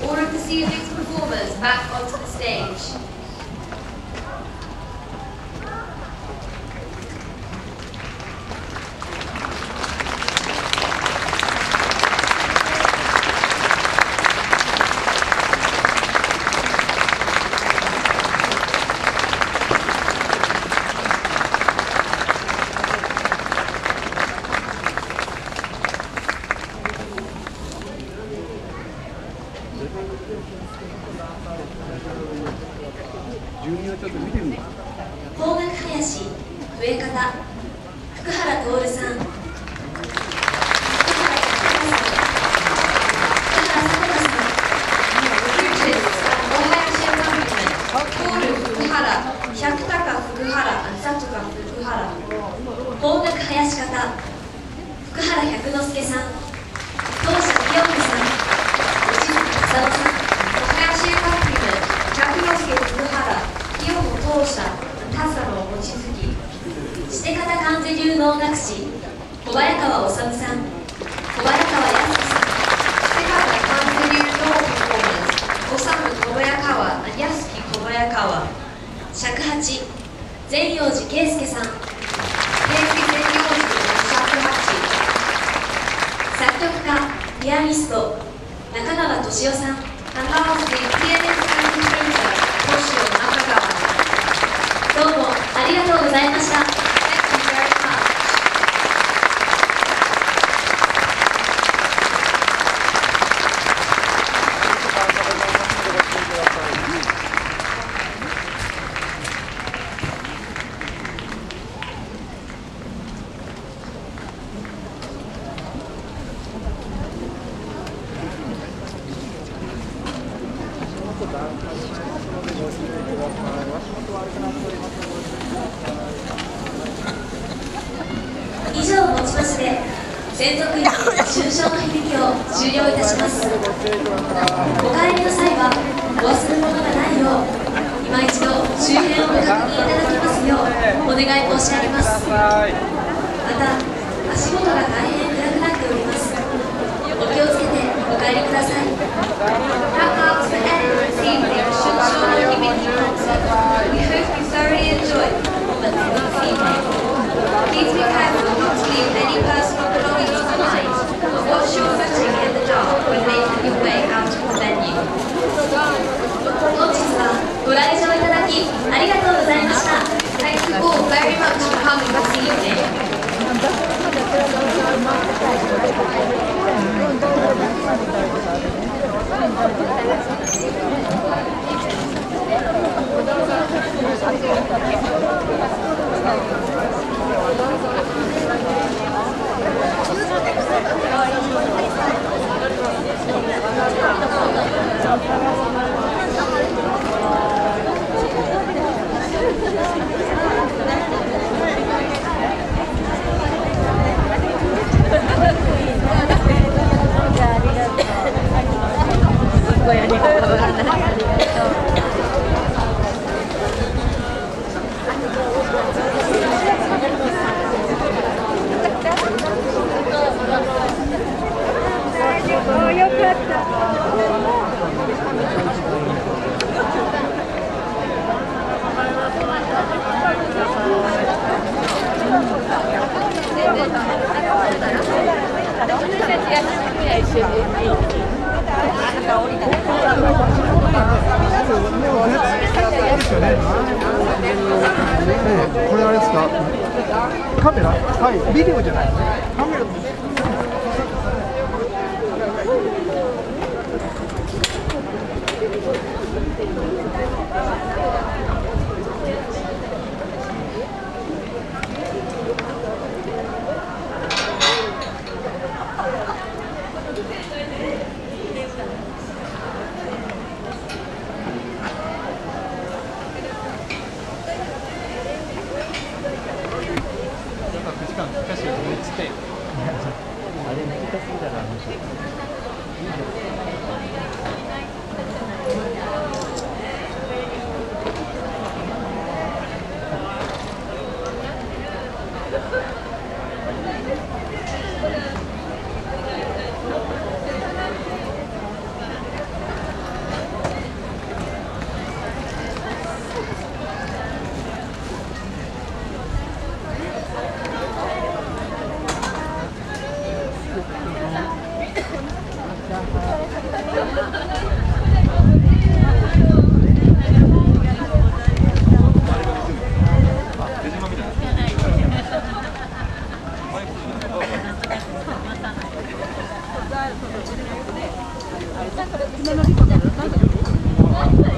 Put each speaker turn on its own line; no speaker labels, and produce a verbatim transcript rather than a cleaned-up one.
ordered the evening's performers back onto the stage.
邦楽林、笛方、福原徹さん、福原さん、福原百高福原、里高福原、邦楽林方、福原百之助さん、当社清美さん、望月浅野さん、林カップル、百之助福原、清野当社、田佐野望月、して方関西流能楽師、小早川治さん、小早川康樹さん、して方関西流能パフォーマンス、治小早川、安木小早川、尺八、善陽寺圭介さん、圭介善陽寺尺八、作曲家、ピアニスト、中川俊夫さん、中川ピアニストコンピューター、星野中川、どうもありがとうございました。以上をもちまして専属員終章の響きを終了いたします。お帰りの際はお忘れ物がないよう今一度周辺をご確認いただきますようお願い申し上げます。また足元が大変暗くなっております。お気をつけてお帰りください。That marks the end of this evening's Shunsho no Hibiki concert. We hope you thoroughly enjoyed the performance this evening. Please be careful not to leave any personal belongings behind and watch your footing in the dark when making your way out of the venue. 本日はご来場いただきありがとうございました。Thank you all very much for coming this evening.
これあれですか？カメラ？はい、ビデオじゃない。カメラ。
歌詞を止めてあれ、その、あれ、あれ、さっきのリコだろ、なんだっけ。